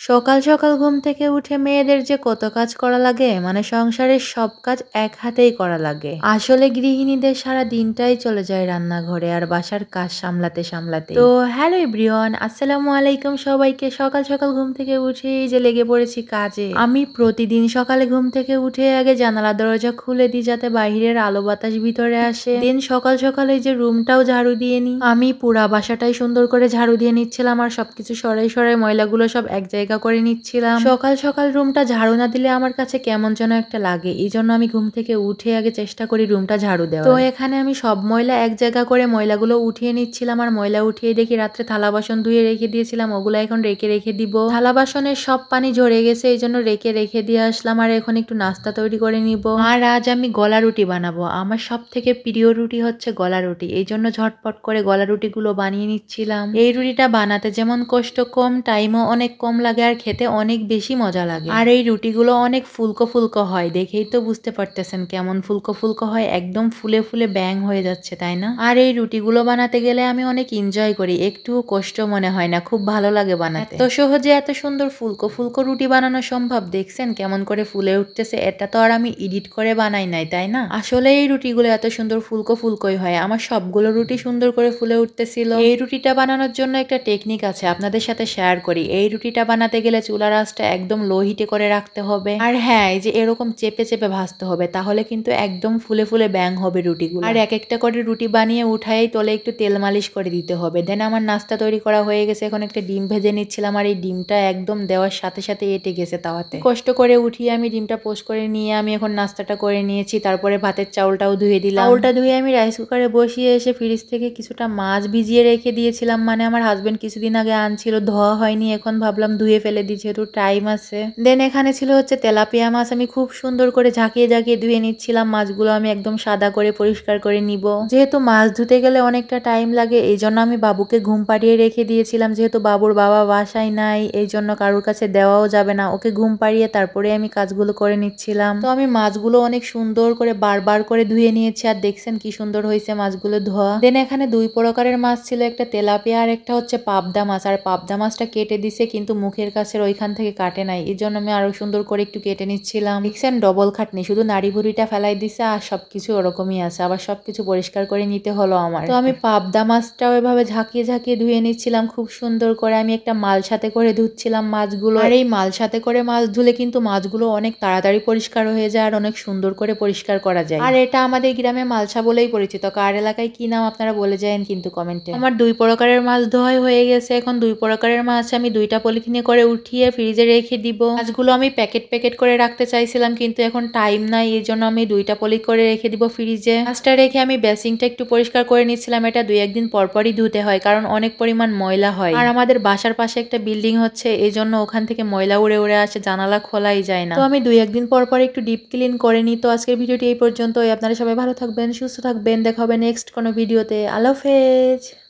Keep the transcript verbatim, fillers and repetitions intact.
সকাল সকাল ঘুম থেকে উঠে মেয়েদের যে কত কাজ করা লাগে, মানে সংসারের সব কাজ এক হাতেই করা লাগে। আসলে গৃহিণীদের সারা দিনটাই চলে যায় রান্নাঘরে আর বাসার কাজ সামলাতে সামলাতে। তো হ্যালো এভরিওয়ান, আসসালামু আলাইকুম সবাইকে। সকাল সকাল ঘুম থেকে উঠে যে লেগে পড়েছি কাজে। আমি প্রতিদিন সকালে ঘুম থেকে উঠে আগে জানালা দরজা খুলে দিই যাতে বাইরের আলো বাতাস ভিতরে আসে। দিন সকাল সকালে যে রুমটাও ঝাড়ু দিয়ে নিই। আমি পুরা বাসাটাই সুন্দর করে ঝাড়ু দিয়ে নিচ্ছিলাম আর সবকিছু সরাই সরাই ময়লাগুলো সব এক জায়গায় করে নিচ্ছিলাম। সকাল সকাল রুমটা ঝাড়ু না দিলে আমার কাছে কেমন যেন একটা লাগে, এই জন্য আমি ঘুম থেকে উঠে আগে চেষ্টা করি রুমটা ঝাড়ু দেওয়া। তো এখানে আমি সব ময়লা এক জায়গা করে ময়লাগুলো উঠিয়ে নিচ্ছিলাম আর ময়লা উঠিয়ে দেখি রাত্রে থালা বাসন ধুয়ে রেখে দিয়েছিলাম, ওগুলো এখন রেখে রেখে দিব। থালা বাসনের সব পানি ঝরে গেছে, এই জন্য রেখে রেখে দিয়ে আসলাম। আর এখন একটু নাস্তা তৈরি করে নিব। আর আজ আমি গলা রুটি বানাবো। আমার সব থেকে প্রিয় রুটি হচ্ছে গলা রুটি, এই জন্য ঝটপট করে গলা রুটিগুলো বানিয়ে নিচ্ছিলাম। এই রুটিটা বানাতে যেমন কষ্ট কম, টাইমও অনেক কম লাগে আর খেতে অনেক বেশি মজা লাগে। আর এই রুটিগুলো অনেক ফুলকো ফুলকো হয়, দেখেই তো বুঝতে পারতেছেন কেমন ফুলকো ফুলকো হয়, একদম ফুলে ফুলে ব্যাং হয়ে যাচ্ছে, তাই না? আর এই রুটিগুলো বানাতে গেলে আমি অনেক এনজয় করি, একটুও কষ্ট মনে হয় না, খুব ভালো লাগে বানাতে। এত সহজে এত সুন্দর ফুলকো ফুলকো রুটি বানানো সম্ভব। দেখছেন কেমন করে ফুলে উঠতেছে, এটা তো আর আমি এডিট করে বানাই নাই, তাই না? আসলে এই রুটিগুলো এত সুন্দর ফুলকো ফুলকোই হয়। আমার সবগুলো রুটি সুন্দর করে ফুলে উঠতেছিল। এই রুটিটা বানানোর জন্য একটা টেকনিক আছে, আপনাদের সাথে শেয়ার করি। এই রুটিটা বানাতে গেলে চুলার আঁচটা একদম লো হিটে করে রাখতে হবে। আর হ্যাঁ, এই যে এরকম চেপে চেপে ভাজতে হবে, তাহলে কিন্তু একদম ফুলে ফুলে ব্যাং হবে রুটিগুলো। আর এক একটা করে রুটি বানিয়ে উঠাই তলে একটু তেল মালিশ করে দিতে হবে। দেন আমার নাস্তা তৈরি করা হয়ে গেছে। এখন একটা ডিম ভেজে নিচ্ছিলাম আর এই ডিমটা একদম দেওয়ার সাথে সাথে এটে গেছে তাওয়াতে। কষ্ট করে উঠিয়ে আমি ডিমটা পোস্ট করে নিয়ে আমি এখন নাস্তাটা করে নিয়েছি। তারপরে ভাতের চাউলটাও ধুয়ে দিলাম। চাউলটা ধুয়ে আমি রাইস কুকারে বসিয়ে এসে ফ্রিজ থেকে কিছুটা মাছ ভিজিয়ে রেখে দিয়েছিলাম। মানে আমার হাজবেন্ড কিছুদিন আগে আনছিল, ধোয়া হয়নি, এখন ভাবলাম ধুয়ে ফেলে দিই যেহেতু টাইম আছে। দেন এখানে ছিল হচ্ছে তেলাপিয়া মাছ। আমি খুব সুন্দর করে ঝাঁকিয়ে ঝাঁকিয়ে ধুয়ে নিচ্ছিলাম। মাছগুলো আমি একদম সাদা করে পরিষ্কার করে নিব। যেহেতু মাছ ধুতে গেলে অনেকটা টাইম লাগে, এই জন্য আমি বাবুকে ঘুম পাড়িয়ে রেখে দিয়েছিলাম। যেহেতু বাবুর বাবা বাসায় নাই, এই জন্য কারোর কাছে দেওয়াও যাবে না, ওকে ঘুম পাড়িয়ে তারপরে আমি কাজগুলো করে নিচ্ছিলাম। তো আমি মাছগুলো অনেক সুন্দর করে বারবার করে ধুয়ে নিয়েছি আর দেখছেন কি সুন্দর হয়েছে মাছগুলো ধোয়া। দেন এখানে দুই প্রকারের মাছ ছিল, একটা তেলাপিয়া আর একটা হচ্ছে পাবদা মাছ। আর পাবদা মাছটা কেটে দিছে কিন্তু মুখের কাছে ওইখান থেকে কাটে নাই, এই জন্য আমি আরো সুন্দর করে একটু কেটে নিচ্ছিলাম। দেখছেন ডবল খাটনি, শুধু নাড়ি ভুড়িটা ফেলাই দিছে আর সবকিছু ওরকমই আছে, আবার সবকিছু পরিষ্কার করে নিতে হলো আমার। তো আমি পাবদা মাছটাও এভাবে ঝাঁকিয়ে ঝাঁকিয়ে ধুয়ে নিচ্ছিলাম খুব সুন্দর করে। আমি একটা মাল সাথে করে ধুচ্ছিলাম মাছগুলো। আর এই মাল সাথে করে মাছ ধুলে কিন্তু মাছগুলো অনেক তাড়াতাড়ি পরিষ্কার হয়ে যায় আর অনেক সুন্দর করে পরিষ্কার করা যায়। আর এটা আমাদের গ্রামে মালসা বলেই পরিচিত, কার এলাকায় কি নাম আপনারা বলে যায়েন কিন্তু কমেন্টে। আমার দুই প্রকারের মাছ ধোয়াই হয়ে গেছে। এখন দুই প্রকারের মাছ আমি দুইটা পলিথিনে করে উঠিয়ে ফ্রিজে রেখে দিব। মাছগুলো আমি প্যাকেট প্যাকেট করে রাখতে চাইছিলাম কিন্তু এখন টাইম নাই, এই জন্য আমি দুইটা পলি করে রেখে দিব ফ্রিজে। মাছটা রেখে আমি বেসিংটা একটু পরিষ্কার করে নিচ্ছিলাম। এটা দুই একদিন পরপরই ধুতে হয় কারণ অনেক পরিমাণ ময়লা হয়। আর আমাদের বাসার পাশে একটা বিল্ডিং হচ্ছে, এই জন্য ওখান থেকে ময়লা উড়ে উড়ে আসে, জানালা খোলাই যায় না। তো আমি দুই একদিন পর পর একটু ডিপ ক্লিন করে নিই। তো আজকের ভিডিওটি এই পর্যন্তই। আপনারা সবাই ভালো থাকবেন, সুস্থ থাকবেন, দেখা হবে নেক্সট কোনো ভিডিওতে। আল্লাহ হাফেজ।